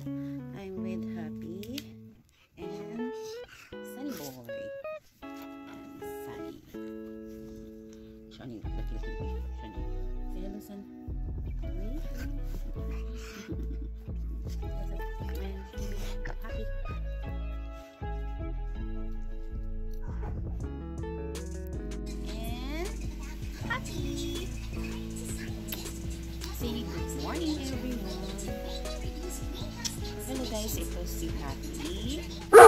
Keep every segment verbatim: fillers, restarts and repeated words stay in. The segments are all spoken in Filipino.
I'm with Happy and Sunny Boy. And Sunny. Shani, look, look, look, look. Shani. Say hello, Sun. Wait. And Happy. Happy. Say good morning, everyone. Hello guys, ito si Happy.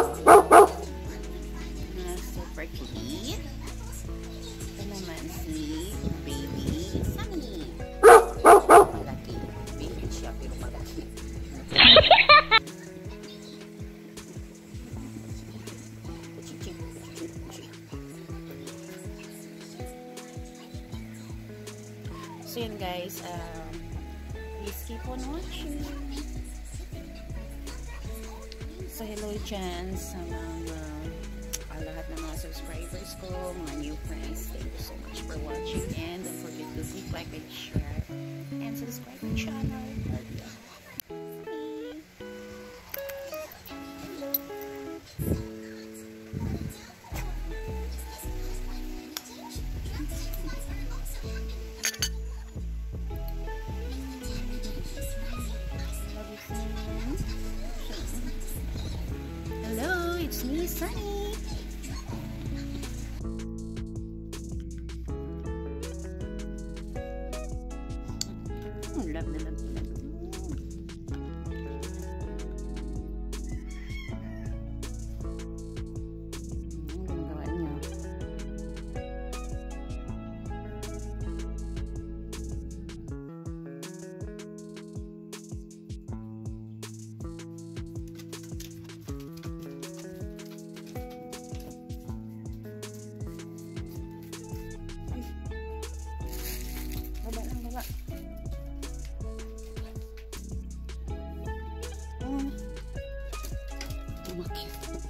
Na super cute. Ito naman si baby Sunny. Malaki. Baby siya pero malaki. So yun guys, um, please keep on watching. So hello dyan sa mga uh, lahat ng mga subscribers ko, mga new friends. Thank you so much for watching and don't forget to click like and share and subscribe to the channel. Hello, it's me, Sunny. Oh, love na love na love. Ang ginagawa niya. Umakit.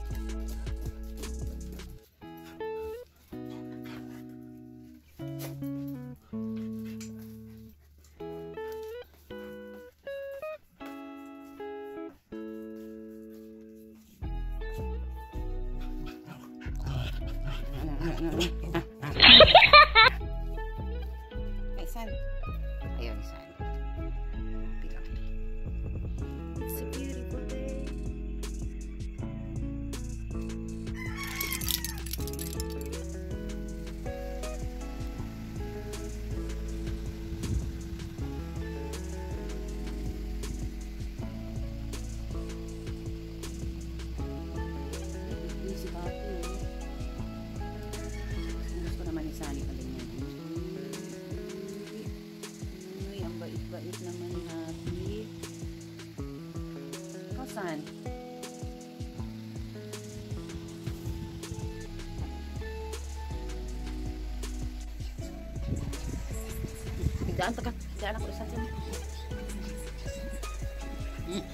Ay, San. Ayun, San. It's a beautiful day. Gusto naman ni Sunny pa din yan. Uy, ang bait-bait naman ni Happy. Ikaw, San? Bigdaan ka. Bigdaan ako isa dyan. Hmm.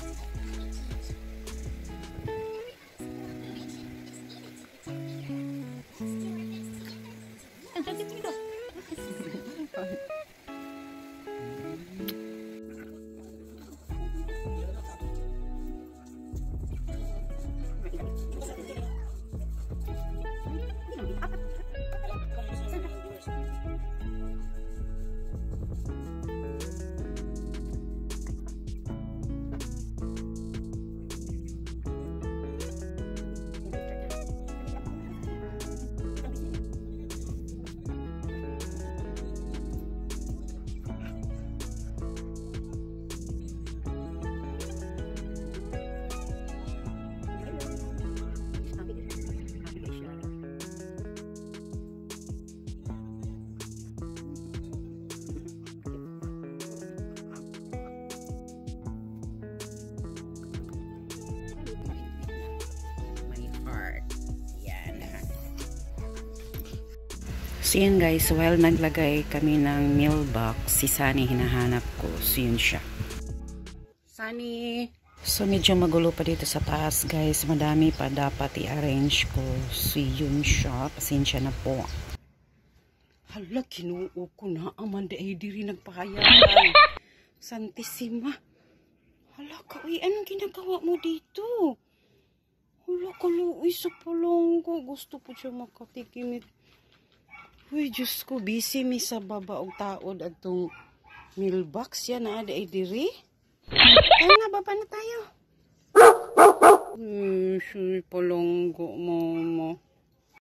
So yun guys, while naglagay kami ng mailbox, si Sunny hinahanap ko. So yun siya. Sunny! So medyo magulo pa dito sa taas guys. Madami pa dapat i-arrange ko. So yun siya. Pasensya na po. Hala, kinuo ko na. Amanda ay diri nagpahayag. Santissima. Hala ka, uy, anong ginagawa mo dito? Hala ka, uy, sa Polonggo. Gusto po siya makatikimit. Uy, Diyos ko, busy mi sa baba og taod at tong mailbox yan na ada ay diri. Kaya nga, baba na tayo. Hmm, si Polonggo, mama.